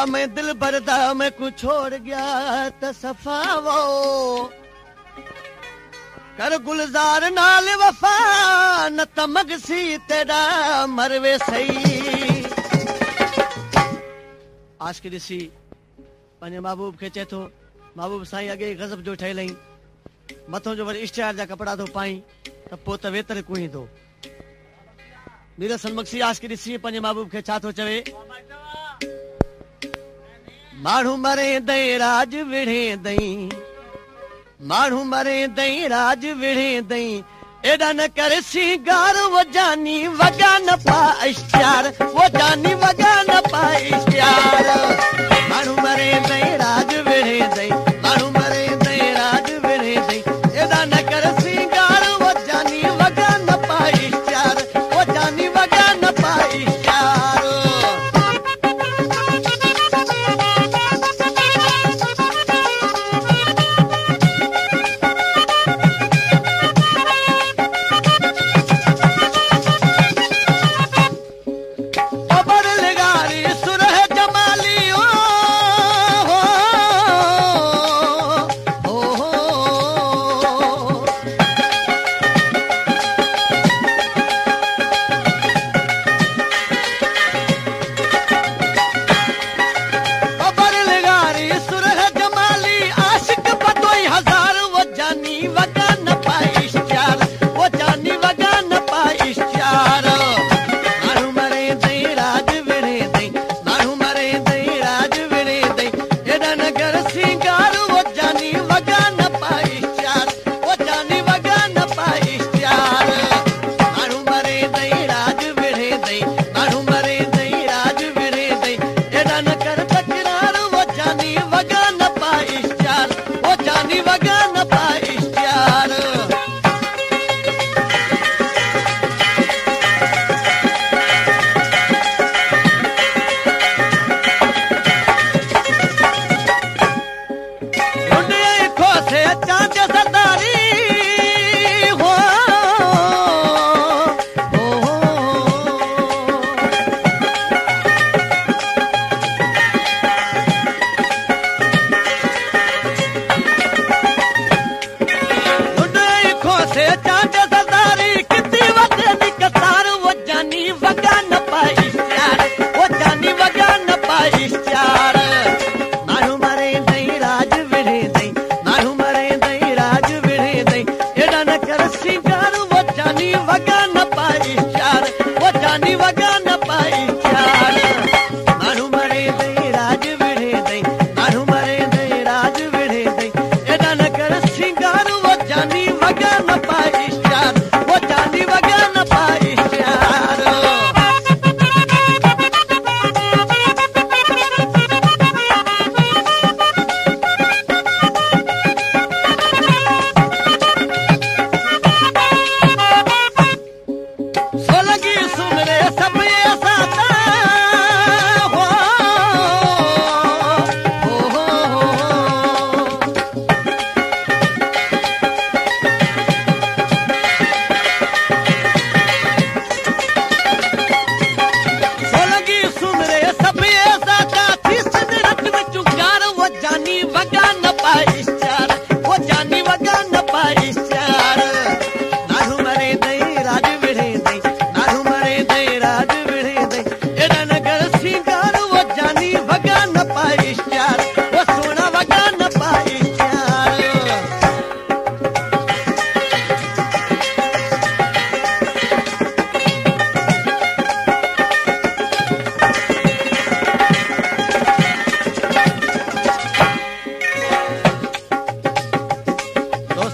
मैं दिल भरदा मैं को छोड़ गया त सफा वो कर गुलजार नाल वफा न त मगसी तेरा मरवे सही आज के ॾिसी पंहिंजे महबूब खे चए थो महबूब साईं अॻे गज़ब जो ठहियल आहीं मथों जो वरी इश्तिहार जा कपिड़ा थो पाईं त पोइ त वेतर कुई थो मीर हसन मक्सी आज के ॾिसी पंहिंजे महबूब खे छा थो चवे माण्हू मरे दई राज विढ़े दई माण्हू मरे दई राज विढ़े दई एॾा न करे सिंगार वो जानी वॻा न पा इश्तिहार वो जानी वॻा न पा इश्तिहार माण्हू मरे दई राज विढ़े दई माण्हू मरे दई राज विढ़े दई एॾा न करे सिंगार वो जानी वॻा न पा इश्तिहार वो जानी वॻा न पा इश्तिहार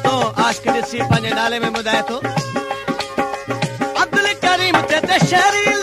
नाले में ॿुधाए थो अब्दुल करीम ते शहरी